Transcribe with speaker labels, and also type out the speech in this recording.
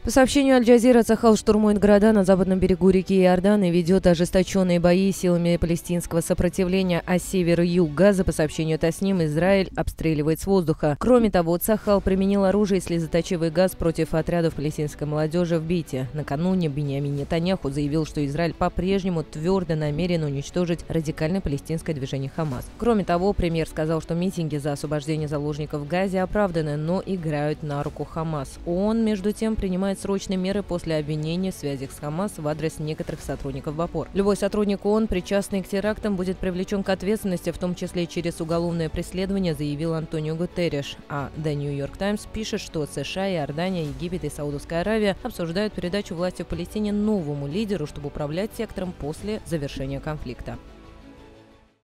Speaker 1: По сообщению Аль-Джазира, Цахал штурмует города на западном берегу реки Иордан и ведет ожесточенные бои силами палестинского сопротивления, а север и юг Газа, по сообщению Тасним, Израиль обстреливает с воздуха. Кроме того, Цахал применил оружие и слезоточивый газ против отрядов палестинской молодежи в Бите. Накануне Биньямин Нетаньяху заявил, что Израиль по-прежнему твердо намерен уничтожить радикальное палестинское движение Хамас. Кроме того, премьер сказал, что митинги за освобождение заложников в Газе оправданы, но играют на руку Хамас. ООН, между тем, принимает срочные меры после обвинения в связях с Хамас в адрес некоторых сотрудников БАПОР. Любой сотрудник ООН, причастный к терактам, будет привлечен к ответственности, в том числе через уголовное преследование, заявил Антонио Гутерриш. А The New York Times пишет, что США, Иордания, Египет и Саудовская Аравия обсуждают передачу власти в Палестине новому лидеру, чтобы управлять сектором после завершения конфликта.